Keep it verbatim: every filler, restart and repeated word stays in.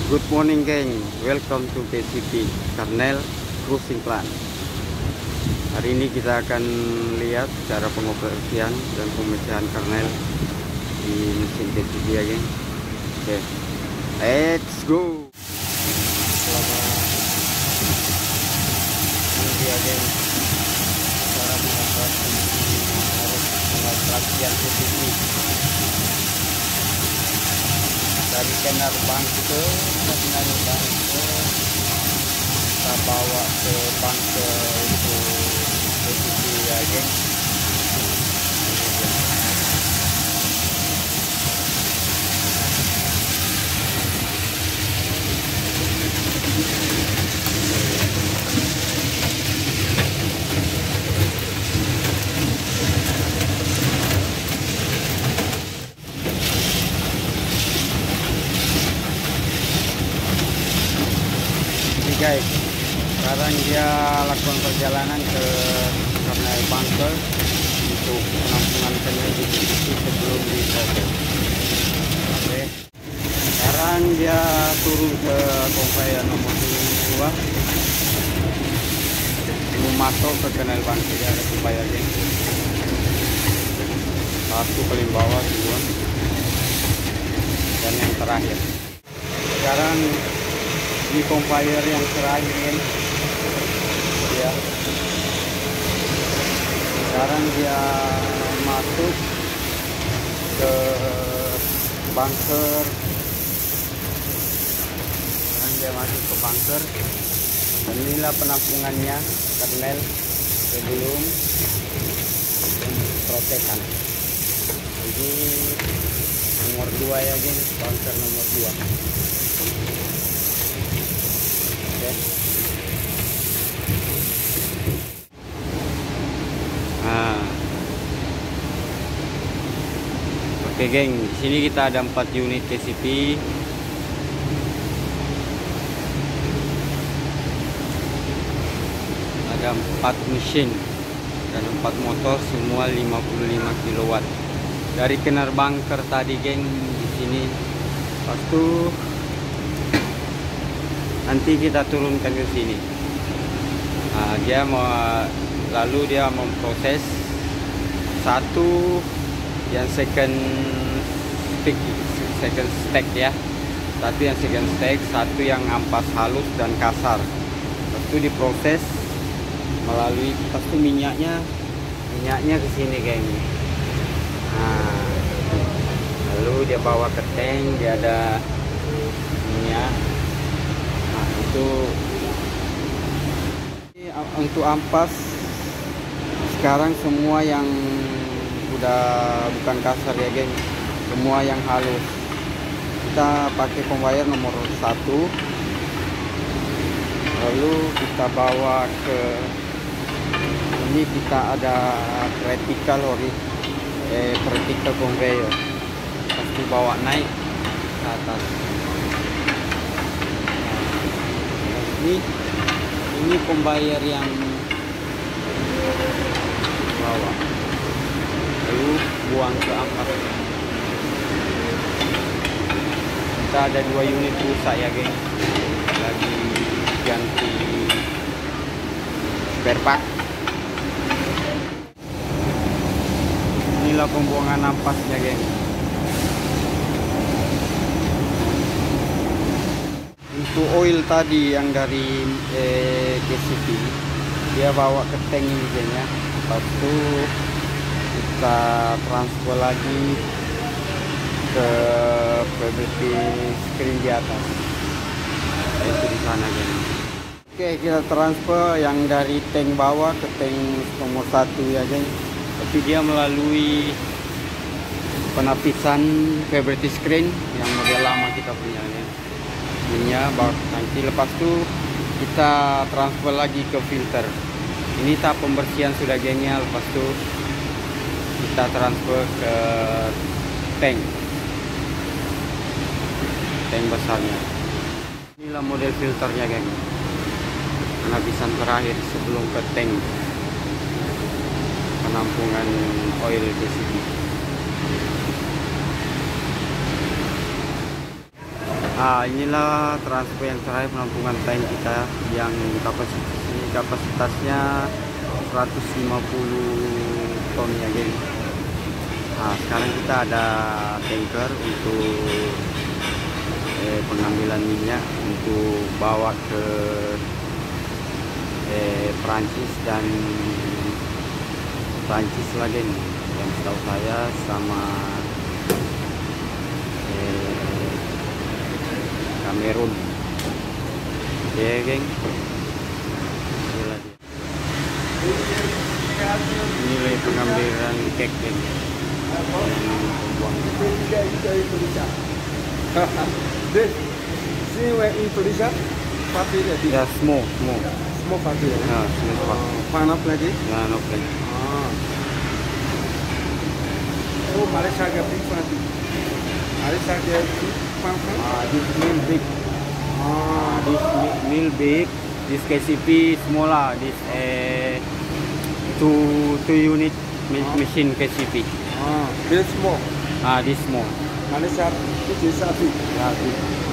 Good morning geng, welcome to K C P Karnel Cruising Plan. Hari ini kita akan lihat cara pengoperasian dan pemecahan karnel di mesin K C P ya geng. Oke, let's go. Ini dia geng, cara mengoperasikan pengoperasian K C P. Dari kenar bangke, kenar bangke kita bawa ke bangke itu posisi ya geng. Guys, sekarang dia lakukan perjalanan ke karnel bunker untuk penampungan karnel di sisi sebelum diproses. Oke, sekarang dia turun ke conveyor nomor dua, belum masuk ke karnel bunker. Dia ada conveyor geng, satu paling bawah, dua, dan yang terakhir. Sekarang di conveyor yang terakhir ya, sekarang dia masuk ke bunker. Sekarang dia masuk ke bunker dan inilah penampungannya karnel sebelum prosesan. Ini nomor dua ya geng, bunker nomor dua. Nah, oke geng, di sini kita ada empat unit K C P. Ada empat mesin dan empat motor, semua lima puluh lima kilowatt. Dari kenar bunker tadi geng, di sini. Pas tuh nanti kita turunkan ke sini. Nah, dia mau lalu dia memproses satu yang second stick, second stack ya, satu yang second stack, satu yang ampas halus dan kasar. Lepas itu diproses melalui, lepas itu minyaknya minyaknya ke sini geng. Nah, lalu dia bawa ke tank, dia ada minyak. Untuk ampas sekarang semua yang udah bukan kasar ya geng, semua yang halus. Kita pakai conveyor nomor satu, lalu kita bawa ke ini, kita ada vertical ori eh, vertical conveyor, pasti bawa naik ke atas. Ini ini conveyor yang bawah, lalu buang ke ampas. Kita ada dua unit rusak ya geng, lagi ganti spare part. Inilah pembuangan ampasnya geng. Untuk oil tadi yang dari eh, K C P, dia bawa ke tank ini geng ya. Lepas itu kita transfer lagi ke fiberty screen di atas. Itu di sana geng. Oke, kita transfer yang dari tank bawah ke tank nomor satu ya geng. Tapi dia melalui penapisan fiberty screen yang model lama kita punya ya. Minyak bawa ke tangki. Lepas itu kita transfer lagi ke filter. Ini tahap pembersihan sudah gengnya. Lepas itu kita transfer ke tank tank besarnya. Inilah model filternya geng, penapisan terakhir sebelum ke tank penampungan oil K C P. Ah, inilah transfer yang terakhir penampungan tank kita yang kapasitas kapasitasnya seratus lima puluh ton ya geng. Nah, sekarang kita ada tanker untuk eh, pengambilan minyak untuk bawa ke eh, Perancis dan Perancis lah geng, yang setahu saya sama eh, Kamerun. Oke okay, geng, nilai pengambilan kek geng. This see where in Indonesia party ready. Ya small, small. Small party. Ya, small party. Panap lagi? Ya, no plan. Ah. Oh, Malaysia ke big party. Malaysia ke big party. Ah, this meal big. Ah, This mi- meal big. This K C P small lah. This eh two two unit ma- Ah. machine K C P. ah, this small. Ah, this small. Malaysia itu sapi. Ya, big.